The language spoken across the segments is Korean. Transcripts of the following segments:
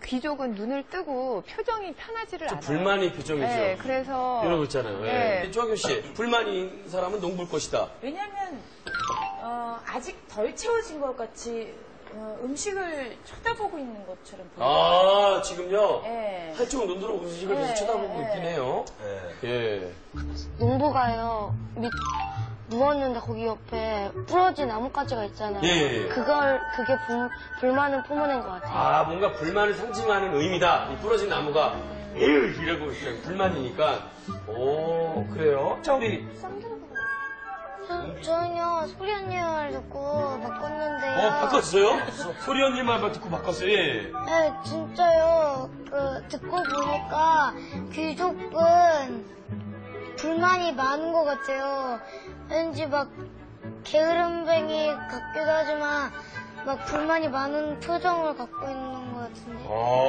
귀족은 눈을 뜨고 표정이 편하지를 않아요. 불만이 표정이죠. 네, 그래서 이런 거 있잖아요. 네. 네. 조학효 씨, 불만인 사람은 농부일 것이다. 왜냐면 아직 덜 채워진 것 같이 음식을 쳐다보고 있는 것처럼 보여요. 아, 지금요? 네. 한쪽 눈으로 음식을 계속 쳐다보고 있긴 해요. 예. 농부가요, 누웠는데 거기 옆에 부러진 나뭇가지가 있잖아요. 예. 그게 불만을 품어낸 것 같아요. 아, 뭔가 불만을 상징하는 의미다. 이 부러진 나무가 이러고 있어요. 불만이니까. 오, 그래요? 자, 우리. 저는요, 소리 언니 말 듣고 바꿨는데요. 바꿨어요? 소리 언니 말만 듣고 바꿨어요. 예. 네, 진짜요. 듣고 보니까 귀족은 불만이 많은 것 같아요. 왠지 막 게으름뱅이 같기도 하지만 막 불만이 많은 표정을 갖고 있는 것 같은데.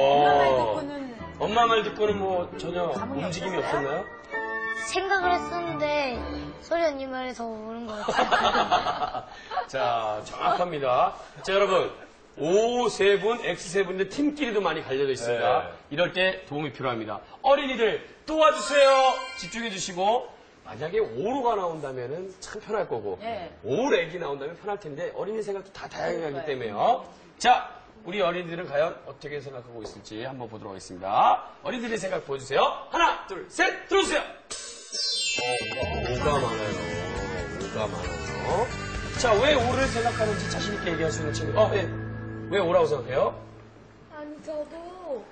엄마 말 듣고는 엄마 말 듣고는 뭐 전혀 움직임이 없었나요? 생각을 했었는데 소리 언니 말이 더 옳은 것 같아요. 자, 정확합니다. 자, 여러분. O 세 분, X 세 분인데 팀끼리도 많이 갈려져 있습니다. 네. 이럴 때 도움이 필요합니다. 어린이들 도와주세요. 집중해 주시고 만약에 O로가 나온다면 참 편할 거고 네. O렉이 나온다면 편할 텐데 어린이 생각도 다 다양하기 때문에요. 자, 우리 어린이들은 과연 어떻게 생각하고 있을지 한번 보도록 하겠습니다. 어린이들의 생각 보여주세요. 하나, 둘, 셋, 들어주세요. O가 많아요. O가 많아요. 자, 왜 O를 생각하는지 자신 있게 얘기할 수 있는 친구. 예. 왜 O라고 생각해요? 아니 저도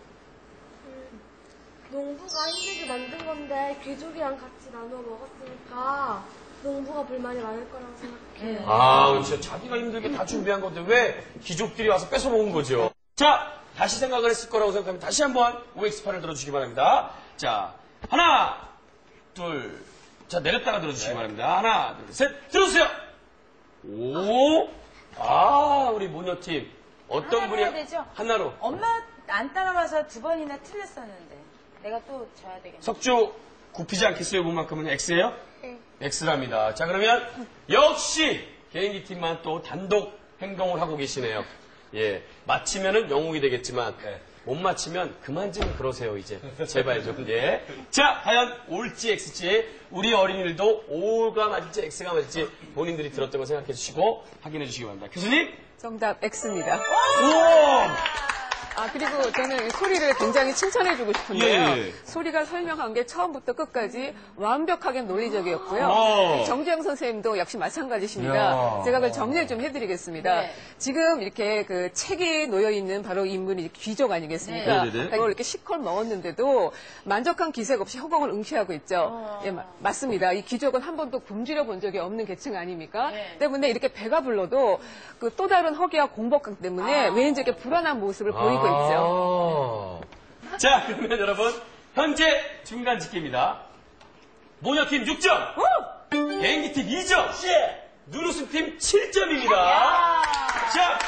농부가 힘들게 만든 건데 귀족이랑 같이 나눠 먹었으니까 농부가 불만이 많을 거라고 생각해요. 아, 그렇죠. 자기가 힘들게 다 준비한 건데 왜 귀족들이 와서 뺏어 먹은 거죠? 자, 다시 생각을 했을 거라고 생각하면 다시 한번 OX8을 들어주시기 바랍니다. 자, 하나, 둘, 자, 내렸다가 들어주시기 바랍니다. 하나, 둘, 셋, 들어주세요! 오, 아, 우리 모녀팀. 어떤 하나로 분이 해야 되죠? 하나로. 엄마 안 따라와서 2번이나 틀렸었는데 내가 또 져야 되겠네. 석주 굽히지 않겠어요? 이분만큼은 X예요? 네. X랍니다. 자, 그러면 역시 개인기 팀만 또 단독 행동을 하고 계시네요. 예, 맞히면은 영웅이 되겠지만 못 맞히면 그만 좀 그러세요 이제. 제발 좀. 예. 자, 과연 올지 X지 우리 어린이들도 O가 맞을지 X가 맞을지 본인들이 들었던 거 생각해 주시고 확인해 주시기 바랍니다. 교수님. 정답 X입니다. 우와! 아, 그리고 저는 소리를 굉장히 칭찬해주고 싶은데요. 예. 소리가 설명한 게 처음부터 끝까지 완벽하게 논리적이었고요. 오. 정주영 선생님도 역시 마찬가지십니다. 이야. 제가 그걸 정리를 좀 해드리겠습니다. 네. 지금 이렇게 그 책에 놓여있는 바로 인물이 귀족 아니겠습니까? 네. 네네네. 이걸 이렇게 시컬 먹었는데도 만족한 기색 없이 허공을 응시하고 있죠. 예, 맞습니다. 이 귀족은 한 번도 굶주려 본 적이 없는 계층 아닙니까? 네. 때문에 이렇게 배가 불러도 그 또 다른 허기와 공복감 때문에 왠지 이렇게 불안한 모습을 보이고 있죠. 자, 그러면 여러분 현재 중간 집계입니다. 모녀팀 6점, 개인기팀 2점, 눈웃음팀 7점입니다. 자,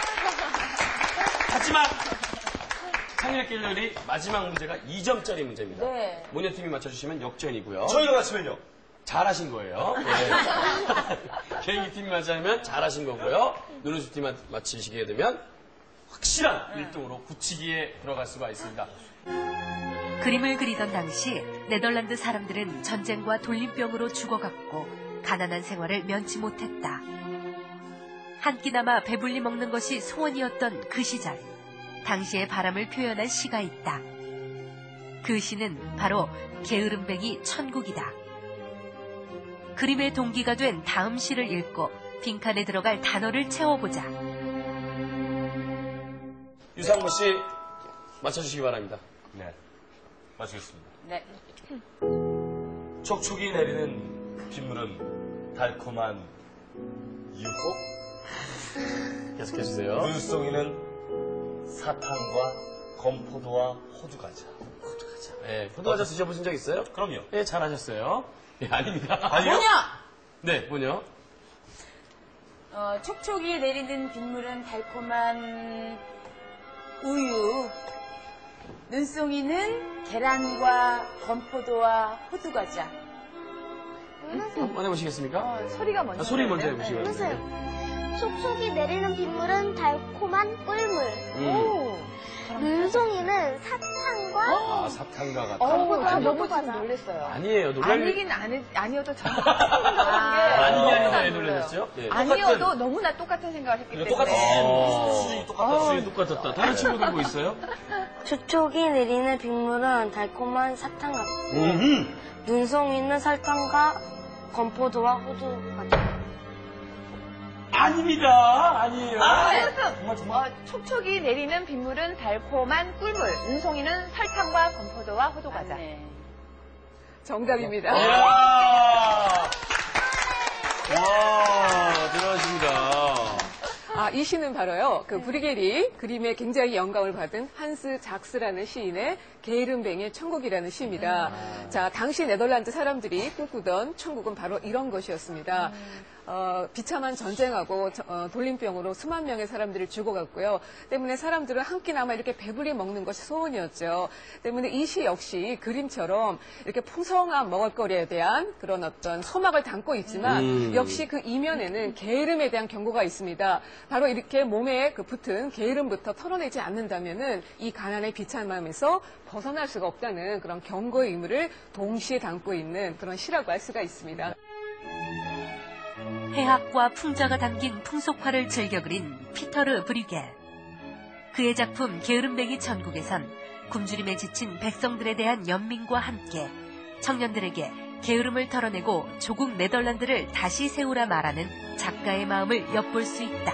하지만 상일길렬이 마지막 문제가 2점짜리 문제입니다. 네. 모녀팀이 맞춰주시면 역전이고요. 저희가 맞추면요? 잘하신 거예요. 네. 개인기팀이 맞으면 잘하신 거고요. 눈웃음팀 맞히시게 되면 확실한 1등으로 굳히기에 들어갈 수가 있습니다. 그림을 그리던 당시 네덜란드 사람들은 전쟁과 돌림병으로 죽어갔고 가난한 생활을 면치 못했다. 한 끼나마 배불리 먹는 것이 소원이었던 그 시절, 당시의 바람을 표현한 시가 있다. 그 시는 바로 게으름뱅이 천국이다. 그림의 동기가 된 다음 시를 읽고 빈칸에 들어갈 단어를 채워보자. 유상무 씨 맞춰주시기 바랍니다. 네. 맞추겠습니다. 네. 촉촉이 내리는 빗물은 달콤한 유혹. 계속해주세요. 눈송이는 사탕과 건포도와 호두과자. 네, 포도과자 드셔보신 적 있어요? 그럼요. 네, 잘하셨어요. 예, 아닙니다. 뭐냐? 네, 뭐냐? 촉촉이 내리는 빗물은 달콤한 우유. 눈송이는 계란과 건포도와 호두과자. 한번 해보시겠습니까? 소리가 먼저. 소리 먼저 나오네요. 해보시기 바랍니다. 해보세요. 촉촉이 내리는 빗물은 달콤한 꿀물. 눈송이는 사탕과 아, 사탕과 같다. 저 너무 지금 놀랐어요. 아니에요. 놀랄 아니긴 아니어도 정말 아니게 아니라 왜 놀라셨죠? 예. 아니어도 너무나 똑같은 생각을 했기 때문에. 똑같은 수준이 똑같다. 수준이 똑같았다. 다른 친구들 뭐 있어요? 촉촉이 내리는 빗물은 달콤한 사탕 같고 눈송이는 설탕과 건포도와 호두 같아요. 아닙니다. 아니에요. 촉촉이 내리는 빗물은 달콤한 꿀물, 은송이는 설탕과 건포도와 호두과자. 정답입니다. 이야. 와, 대단하십니다. 이 시는 바로요, 그 브리게리 그림에 굉장히 영감을 받은 한스 작스라는 시인의 게으름뱅이의 천국이라는 시입니다. 자, 당시 네덜란드 사람들이 꿈꾸던 천국은 바로 이런 것이었습니다. 비참한 전쟁하고 돌림병으로 수만 명의 사람들을 죽어갔고요. 때문에 사람들은 한 끼나마 이렇게 배불리 먹는 것이 소원이었죠. 때문에 이 시 역시 그림처럼 이렇게 풍성한 먹을거리에 대한 그런 어떤 소망을 담고 있지만 역시 그 이면에는 게으름에 대한 경고가 있습니다. 바로 이렇게 몸에 그 붙은 게으름부터 털어내지 않는다면은 이 가난의 비참함에서 벗어날 수가 없다는 그런 경고의 의무를 동시에 담고 있는 그런 시라고 할 수가 있습니다. 해학과 풍자가 담긴 풍속화를 즐겨 그린 피터르 브리겔. 그의 작품 게으름뱅이 천국에선 굶주림에 지친 백성들에 대한 연민과 함께 청년들에게 게으름을 털어내고 조국 네덜란드를 다시 세우라 말하는 작가의 마음을 엿볼 수 있다.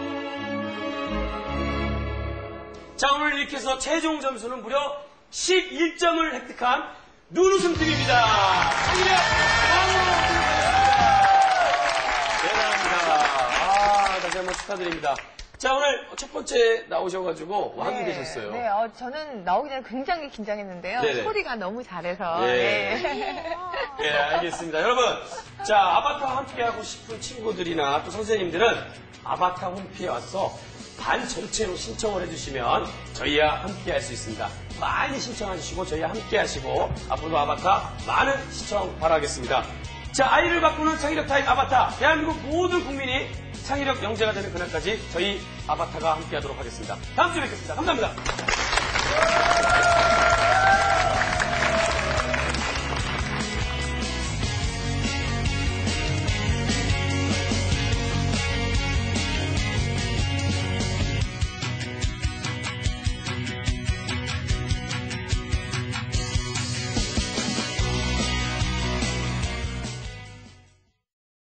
자, 오늘 이렇게 해서 최종 점수는 무려 11점을 획득한 눈웃음 팀입니다. 대단합니다. 다시 한번 축하드립니다. 자, 오늘 첫 번째 나오셔가지고 함께 계셨어요. 네, 저는 나오기 전에 굉장히 긴장했는데요. 네네. 소리가 너무 잘해서. 네. 네. 네, 알겠습니다. 여러분, 자, 아바타와 함께하고 싶은 친구들이나 또 선생님들은 아바타 홈피에 와서 반 전체로 신청을 해주시면 저희와 함께 할 수 있습니다. 많이 신청해주시고 저희와 함께 하시고 앞으로도 아바타 많은 시청 바라겠습니다. 자, 아이를 바꾸는 창의력 타입 아바타, 대한민국 모든 국민이 창의력 영재가 되는 그날까지 저희 아바타가 함께 하도록 하겠습니다. 다음 주에 뵙겠습니다. 감사합니다.